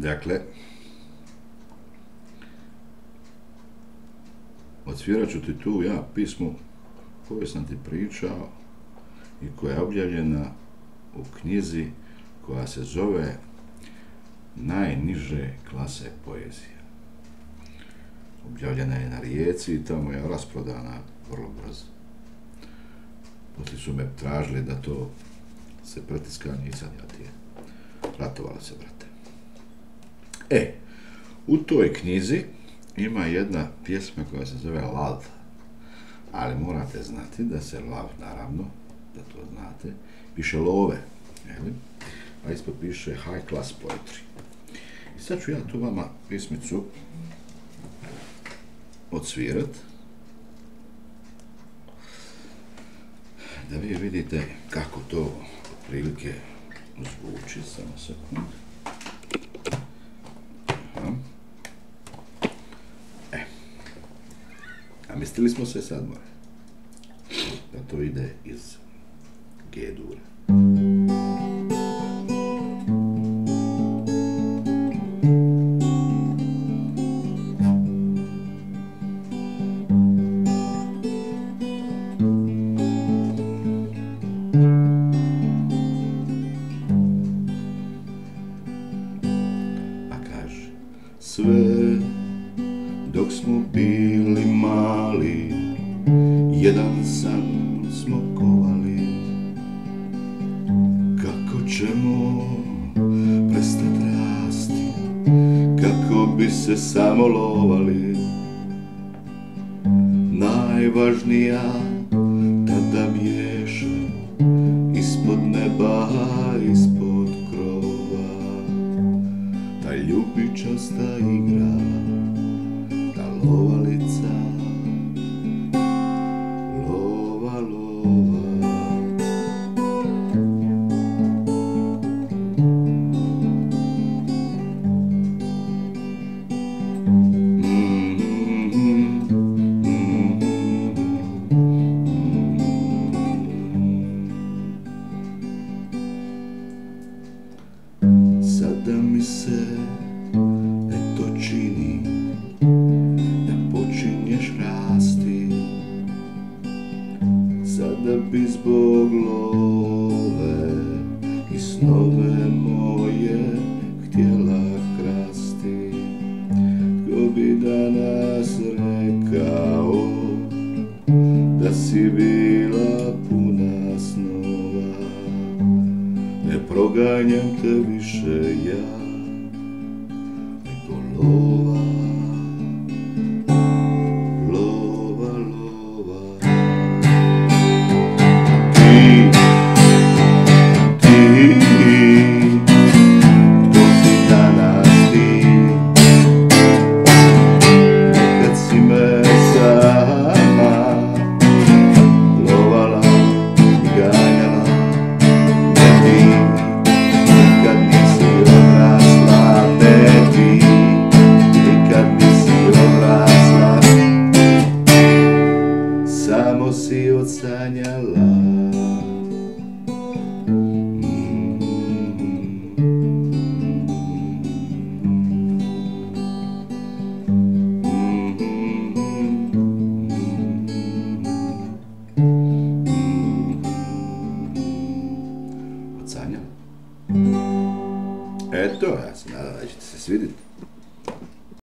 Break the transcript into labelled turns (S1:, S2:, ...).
S1: Dakle, odsvirat ću ti tu ja pismu koju sam ti pričao i koja je objavljena u knjizi koja se zove Najniže klase poezije. Objavljena je na Rijeci i tamo je rasprodana vrlo brzo. Poslije su me tražili da to se pretiska, nisam ja ti je. Ratovali se, brate. U toj knjizi ima jedna pjesma koja se zove Lav, ali morate znati da se lav, naravno, da to znate, piše love, a ispod piše high class poetry. I sad ću ja tu vama pismicu odsvirat, da vi vidite kako to otprilike zvuči, samo sekund. A mislili smo se sad, da to ide iz G-dura. A kaže, sve dok smo bili mali, jedan san smo kovali, kako ćemo prestat rasti, kako bi se samo lovali. Najvažnija tada bješe ispod neba, ispod krova, ta ljubičasta igra, ta lovalica, lova, lova. Sada mi se eto čini da počinješ rasti, sada bi zbog love i snove moje htjela krasti. Tko bi danas rekao da si bila puna snova, ne proganjam te više ja, nego lova, lova, lova. Ti, tko si danas ti, nekad si me sama lovala i ganjala, ne ti. Nikad nisi odrasla, ne ti, nikad nisi odrasla, samo si odsanjala. Odsanjala? Eto, ja se nadam da ćete se svidjeti.